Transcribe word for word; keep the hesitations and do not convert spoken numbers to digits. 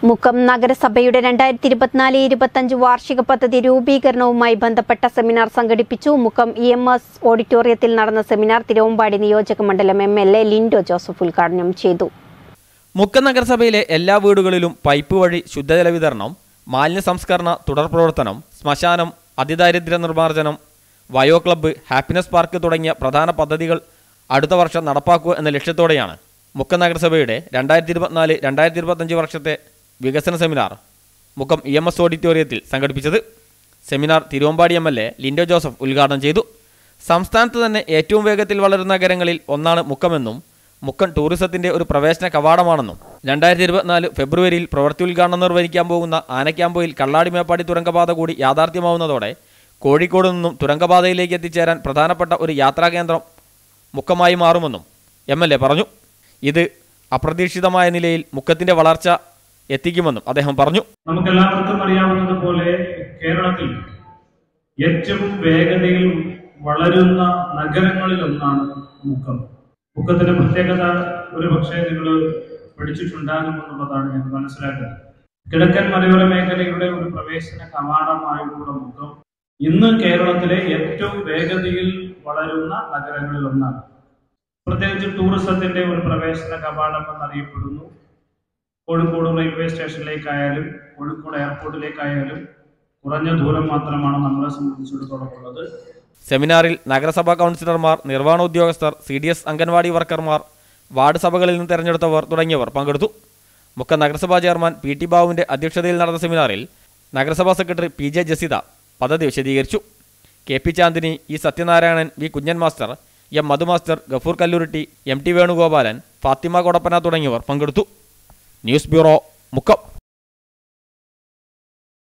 മുക്കം നഗരസഭയുടെ രണ്ടായിരത്തി ഇരുപത്തിനാല് ഇരുപത്തഞ്ച് വാർഷിക പദ്ധതി രൂപീകരണവുമായി ബന്ധപ്പെട്ട സെമിനാർ സംഘടിപ്പിച്ചു. മുക്കം ഇ എം എസ് ഓഡിറ്റോറിയത്തിൽ നടന്ന സെമിനാർ തിരുവമ്പാടി നിയോജക മണ്ഡലം M L A Lindo Joseph ഉദ്ഘാടനം ചെയ്തു. മുക്കം നഗരസഭയിലെ എല്ലാ വീടുകളിലും പൈപ്പ് വഴി ശുദ്ധജല വിതരണം, മാലിന്യ സംസ്കരണ തുടർ പ്രവർത്തനം, ശ്മശാനം, അതിദാരിദ്ര്യ നിർമ്മാർജ്ജനം, വയോ ക്ലബ്ബ്, ഹാപ്പിനെസ് പാർക്ക് തുടങ്ങിയ പ്രധാന പദ്ധതികൾ അടുത്ത വർഷം നടപ്പാക്കുക എന്ന ലക്ഷ്യത്തോടെയാണ് മുക്കം നഗരസഭയുടെ രണ്ടായിരത്തി ഇരുപത്തിനാല് രണ്ടായിരത്തി ഇരുപത്തഞ്ച് വർഷത്തെ വികസന seminar Mukkam E M S ഓഡിറ്റോറിയത്തിൽ സംഘടിപ്പിച്ചത്. Seminar Thiruvambady M L A Lindo Joseph ഉദ്ഘാടനം ചെയ്തു. സംസ്ഥാനത്ത് തന്നെ ഏറ്റവും വേഗത്തിൽ വളരുന്ന നഗരങ്ങളിൽ ഒന്നാണ് മുക്കമെന്നും മുക്കം ടൂറിസത്തിൻ്റെ ഒരു പ്രവേശന കവാടമാണെന്നും രണ്ടായിരത്തി ഇരുപത്തിനാല് ഫെബ്രുവരിയിൽ പ്രവൃത്തി ഉദ്ഘാടനം നിർവഹിക്കാൻ പോകുന്ന ആനക്കാമ്പോയിൽ കള്ളാടി മേപ്പാടി തുരങ്കപാത കൂടി യാഥാർത്ഥ്യമാവുന്നതോടെ കോഴിക്കോട് നിന്നും തുരങ്കപാതയിലേക്ക് എത്തിച്ചേരാൻ പ്രധാനപ്പെട്ട ഒരു യാത്രാകേന്ദ്രം മുക്കമായി മാറുമെന്നും എം എൽ എ പറഞ്ഞു. ഇത് അപ്രതീക്ഷിതമായ നിലയിൽ മുക്കത്തിൻ്റെ വളർച്ച എത്തിക്കുമെന്നും അദ്ദേഹം പറഞ്ഞു. നമുക്കെല്ലാവർക്കും അറിയാവുന്നതുപോലെ കേരളത്തിൽ ഏറ്റവും വേഗതയിൽ വളരുന്ന നഗരങ്ങളിൽ ഒന്നാണ് മുക്കം. മുക്കത്തിന്റെ പ്രത്യേകത ഒരു പക്ഷേ നിങ്ങൾ പഠിച്ചിട്ടുണ്ടാകുമെന്നുള്ളതാണ് ഞാൻ മനസ്സിലാക്കുന്നത്. കിഴക്കൻ മലയോര മേഖലയുടെ ഒരു പ്രവേശന കവാടമായിട്ടുള്ള മുക്കം ഇന്ന് കേരളത്തിലെ ഏറ്റവും വേഗതയിൽ വളരുന്ന നഗരങ്ങളിൽ ഒന്നാണ്. പ്രത്യേകിച്ച് ടൂറിസത്തിന്റെ ഒരു പ്രവേശന കവാടം എന്നറിയപ്പെടുന്നു. കോഴിക്കോട് റെയിൽവേ സ്റ്റേഷനിലേക്കായാലും കോഴിക്കോട് എയർപോർട്ടിലേക്കായാലും കുറഞ്ഞ ദൂരം മാത്രമാണ് നമ്മളെ സംബന്ധിച്ചിടത്തോളം ഉള്ളത്. സെമിനാറിൽ നഗരസഭാ കൗൺസിലർമാർ, നിർവ്വഹണ ഉദ്യോഗസ്ഥർ, സി ഡി എസ് അംഗൻവാടി വർക്കർമാർ, വാർഡ് സഭകളിൽ നിന്ന് തെരഞ്ഞെടുത്തവർ തുടങ്ങിയവർ പങ്കെടുത്തു. മുക്കം നഗരസഭാ ചെയർമാൻ പി ടി ബാബുവിൻ്റെ അധ്യക്ഷതയിൽ നടന്ന സെമിനാറിൽ നഗരസഭാ സെക്രട്ടറി പി ജെ ജസിത പദ്ധതി വിശദീകരിച്ചു. K P Chandini, E Sathyanarayanan, V Kunjan master, M Madhu master, Gafoor Kalluritty, M T Venugopalan, Fathima Kodappana തുടങ്ങിയവർ പങ്കെടുത്തു. News bureau, Mukkam.